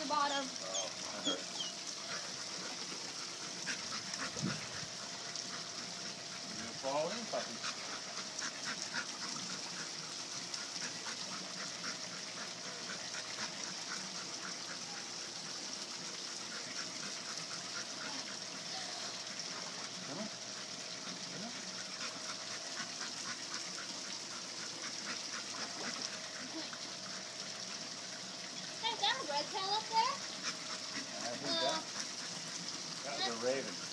the bottom. Oh, that hurt. You're gonna fall in, puppy. Come on. Come on. Hey, is that a red tail up there? I think that was a raven.